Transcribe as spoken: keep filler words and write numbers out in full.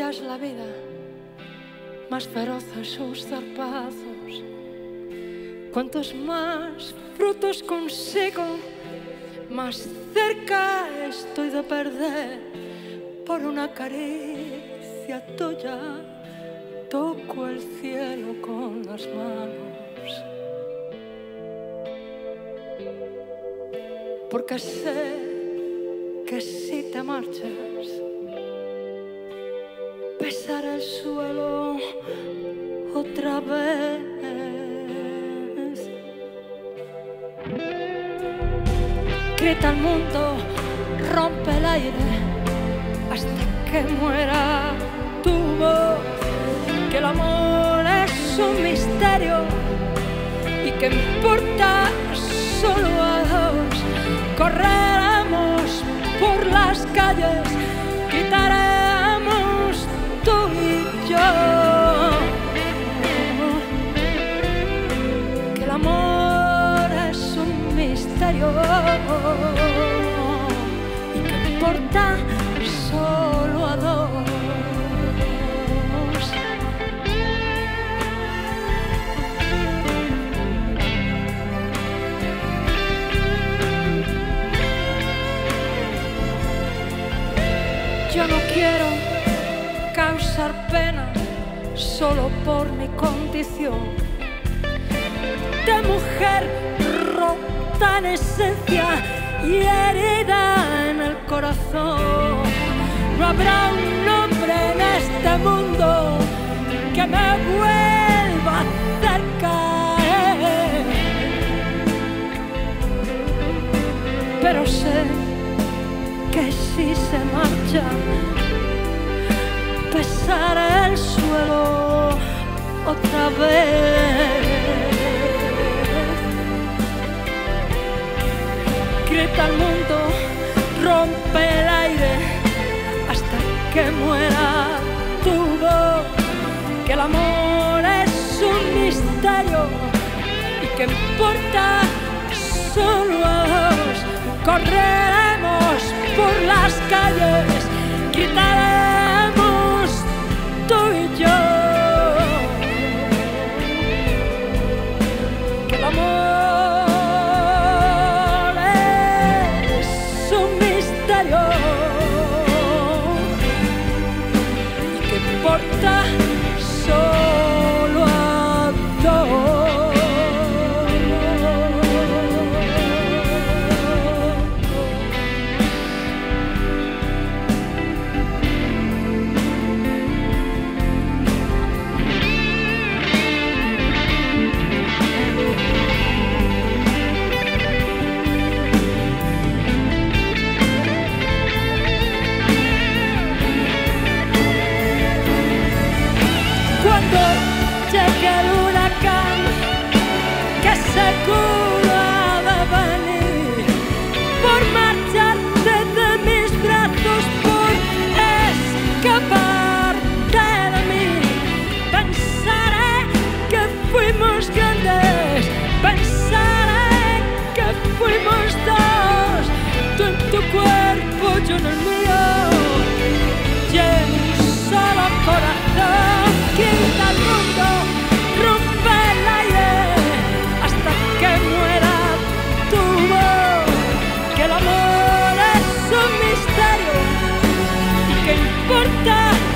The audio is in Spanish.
bella es la vida, más feroces sus zarpazos. Cuantos más frutos consigo, más cerca estoy de perder. Por una caricia tuya toco el cielo con las manos, porque sé que si te marchas pesará el suelo otra vez. Grita el mundo, rompe el aire hasta que muera tu voz, que el amor es un misterio y que importa solo a dos. Correremos por las calles, gritaremos tú y yo, que el amor es un misterio y que importa solo a dos. Yo no quiero causar pena solo por mi condición de mujer rota en esencia y herida en el corazón. No habrá un hombre en este mundo que me vuelva a hacer caer, pero sé que si se marcha pesará el suelo otra vez. Grita el mundo, rompe el aire hasta que muera tu voz, que el amor es un misterio y que importa solo a dos. Correremos por las calles, gritaremos tú y yo, que el amor es un misterio y que importa solo a dos. Llegue el huracán que seguro ha de venir por marcharte de mis brazos, por escaparte de mí. Pensaré que fuimos grandes, pensaré que fuimos dos, tú en tu cuerpo, yo en el mío, y en un solo corazón. Quita el mundo, rompe el aire hasta que muera tu voz, que el amor es un misterio y que importa